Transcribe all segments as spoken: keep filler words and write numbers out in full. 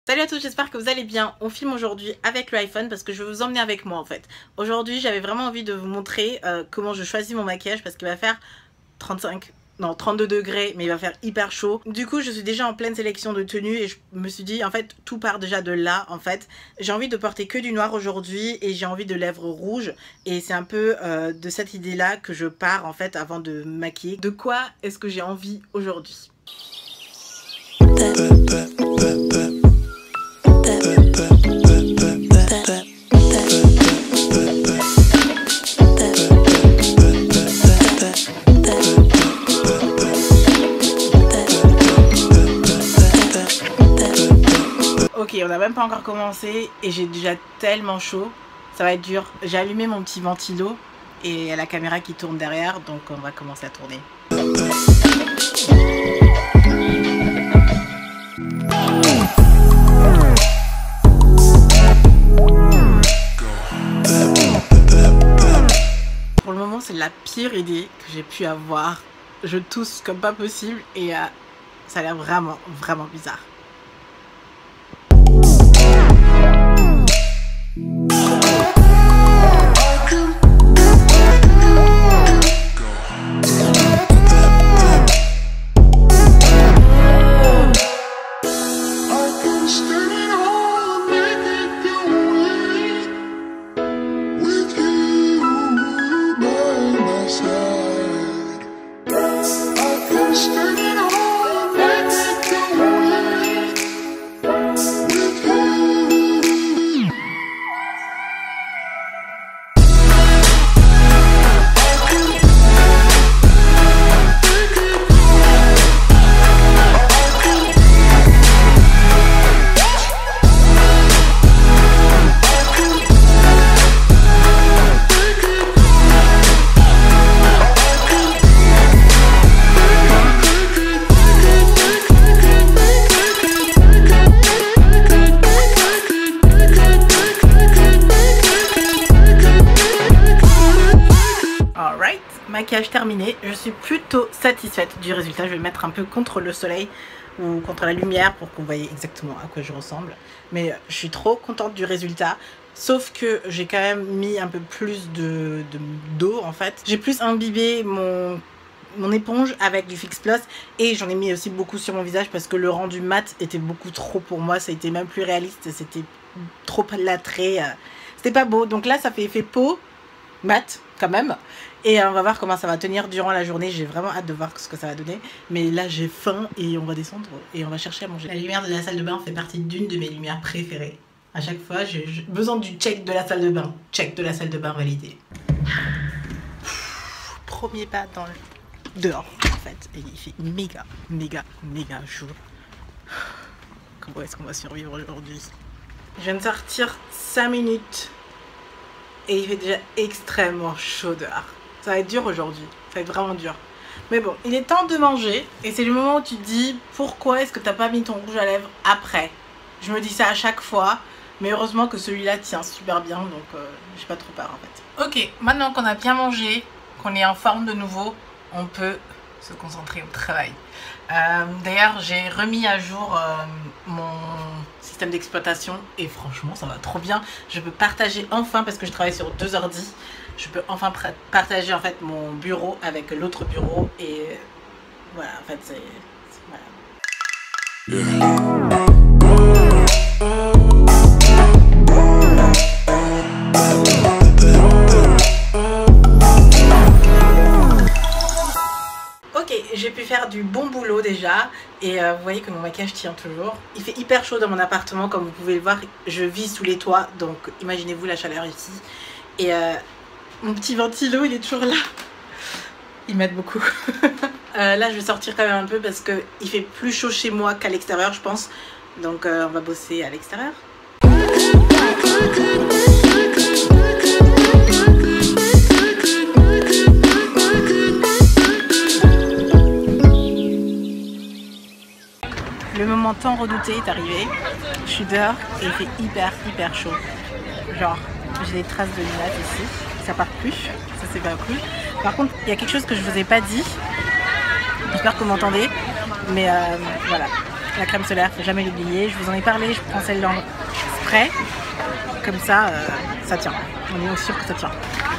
Salut à tous, j'espère que vous allez bien. On filme aujourd'hui avec le iPhone parce que je veux vous emmener avec moi en fait. Aujourd'hui j'avais vraiment envie de vous montrer euh, comment je choisis mon maquillage parce qu'il va faire trente-cinq, non trente-deux degrés, mais il va faire hyper chaud. Du coup je suis déjà en pleine sélection de tenues et je me suis dit en fait tout part déjà de là en fait. J'ai envie de porter que du noir aujourd'hui et j'ai envie de lèvres rouges et c'est un peu euh, de cette idée là que je pars en fait avant de me maquiller. De quoi est-ce que j'ai envie aujourd'hui? Ok, on n'a même pas encore commencé et j'ai déjà tellement chaud, ça va être dur. J'ai allumé mon petit ventilo et il y a la caméra qui tourne derrière, donc on va commencer à tourner. Pour le moment, c'est la pire idée que j'ai pu avoir. Je tousse comme pas possible et euh, ça a l'air vraiment, vraiment bizarre. Maquillage terminé, je suis plutôt satisfaite du résultat. Je vais le mettre un peu contre le soleil ou contre la lumière pour que vous voyez exactement à quoi je ressemble. Mais je suis trop contente du résultat. Sauf que j'ai quand même mis un peu plus de d'eau en fait. J'ai plus imbibé mon, mon éponge avec du Fix Plus et j'en ai mis aussi beaucoup sur mon visage parce que le rendu mat était beaucoup trop pour moi. Ça a été même plus réaliste, c'était trop plâtré. C'était pas beau. Donc là ça fait effet peau mat quand même. Et on va voir comment ça va tenir durant la journée. J'ai vraiment hâte de voir ce que ça va donner. Mais là j'ai faim et on va descendre et on va chercher à manger. La lumière de la salle de bain fait partie d'une de mes lumières préférées. À chaque fois j'ai besoin du check de la salle de bain. Check de la salle de bain validé. Premier pas dans le... dehors en fait. Et il fait méga méga méga chaud. Comment est-ce qu'on va survivre aujourd'hui? Je viens de sortir cinq minutes. Et il fait déjà extrêmement chaud dehors. Ça va être dur aujourd'hui, ça va être vraiment dur. Mais bon, il est temps de manger. Et c'est le moment où tu te dis, pourquoi est-ce que t'as pas mis ton rouge à lèvres après? Je me dis ça à chaque fois. Mais heureusement que celui-là tient super bien, donc euh, j'ai pas trop peur en fait. Ok, maintenant qu'on a bien mangé, qu'on est en forme de nouveau, on peut se concentrer au travail. Euh, D'ailleurs, j'ai remis à jour euh, mon système d'exploitation et franchement, ça va trop bien. Je peux partager enfin, parce que je travaille sur deux ordi, je peux enfin partager en fait mon bureau avec l'autre bureau et voilà, en fait, c'est voilà. Yeah. J'ai pu faire du bon boulot déjà et euh, vous voyez que mon maquillage tient toujours. Il fait hyper chaud dans mon appartement comme vous pouvez le voir, je vis sous les toits donc imaginez-vous la chaleur ici. Et euh, mon petit ventilo il est toujours là, il m'aide beaucoup. euh, là je vais sortir quand même un peu parce qu'il fait plus chaud chez moi qu'à l'extérieur je pense. Donc euh, on va bosser à l'extérieur. Le moment tant redouté est arrivé. Je suis dehors et il fait hyper hyper chaud. Genre, j'ai des traces de lunettes ici. Ça part plus, ça c'est pas cool. Par contre, il y a quelque chose que je vous ai pas dit. J'espère que vous m'entendez. Mais euh, voilà, la crème solaire, faut jamais l'oublier. Je vous en ai parlé, je prends celle dans le spray. Comme ça, euh, ça tient. On est sûr que ça tient.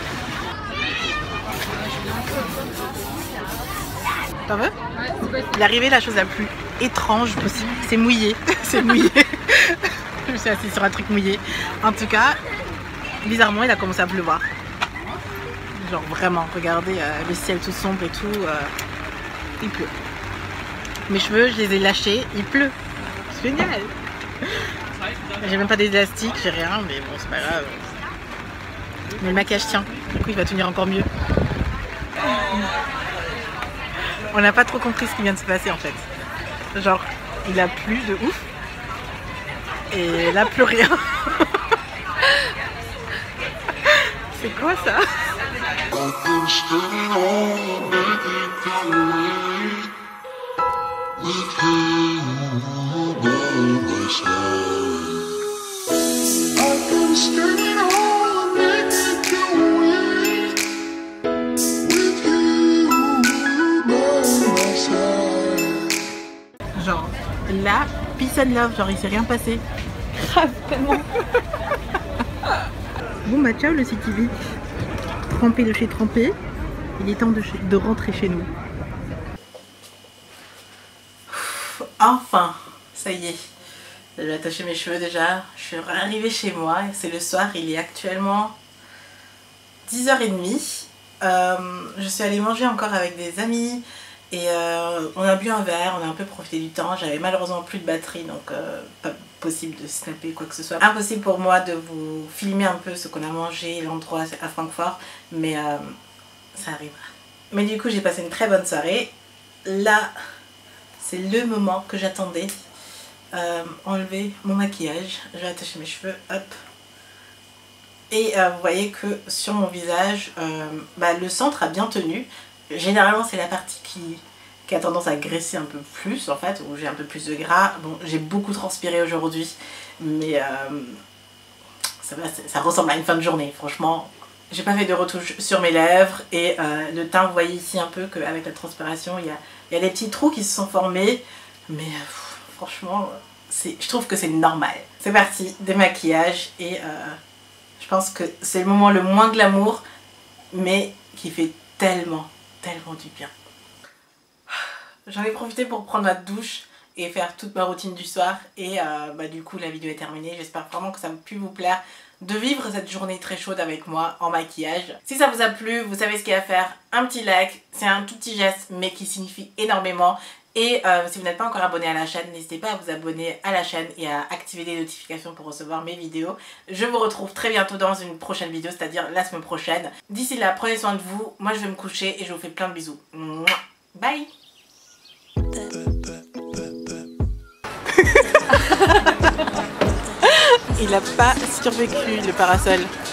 T'en veux? Il est arrivé la chose la plus étrange possible. C'est mouillé. C'est mouillé. Je me suis assise sur un truc mouillé. En tout cas, bizarrement, il a commencé à pleuvoir. Genre vraiment, regardez euh, le ciel tout sombre et tout. Euh, il pleut. Mes cheveux, je les ai lâchés. Il pleut. C'est génial. J'ai même pas d'élastique, j'ai rien, mais bon, c'est pas grave. Mais le maquillage tient. Du coup, il va tenir encore mieux. On n'a pas trop compris ce qui vient de se passer en fait. Genre, il a plu de ouf. Et là, plus rien. C'est quoi ça? Genre, là, peace and love, genre il s'est rien passé. Grave, tellement. Bon bah ciao le City Beach. Trempé de chez trempé. Il est temps de, chez... de rentrer chez nous. Enfin, ça y est. J'ai attaché mes cheveux déjà. Je suis arrivée chez moi. C'est le soir, il est actuellement dix heures trente. Euh, je suis allée manger encore avec des amis. Et euh, on a bu un verre, on a un peu profité du temps. J'avais malheureusement plus de batterie, donc euh, pas possible de snapper quoi que ce soit. Impossible pour moi de vous filmer un peu ce qu'on a mangé, l'endroit à Francfort, mais euh, ça arrivera. Mais du coup, j'ai passé une très bonne soirée. Là, c'est le moment que j'attendais. Euh, enlever mon maquillage, je vais attacher mes cheveux, hop. Et euh, vous voyez que sur mon visage, euh, bah, le centre a bien tenu. Généralement c'est la partie qui, qui a tendance à graisser un peu plus en fait, où j'ai un peu plus de gras. Bon, j'ai beaucoup transpiré aujourd'hui, mais euh, ça, va, ça ressemble à une fin de journée, franchement. J'ai pas fait de retouche sur mes lèvres et euh, le teint, vous voyez ici un peu qu'avec la transpiration, il y a, il y a des petits trous qui se sont formés, mais pff, franchement, je trouve que c'est normal. C'est parti, démaquillage et euh, je pense que c'est le moment le moins glamour, mais qui fait tellement tellement du bien. J'en ai profité pour prendre ma douche et faire toute ma routine du soir et euh, bah, du coup la vidéo est terminée. J'espère vraiment que ça a pu vous plaire de vivre cette journée très chaude avec moi en maquillage. Si ça vous a plu, vous savez ce qu'il y a à faire, un petit like, c'est un tout petit geste mais qui signifie énormément. Et euh, si vous n'êtes pas encore abonné à la chaîne, n'hésitez pas à vous abonner à la chaîne et à activer les notifications pour recevoir mes vidéos. Je vous retrouve très bientôt dans une prochaine vidéo, c'est-à-dire la semaine prochaine. D'ici là, prenez soin de vous. Moi, je vais me coucher et je vous fais plein de bisous. Bye. Il n'a pas survécu, le parasol.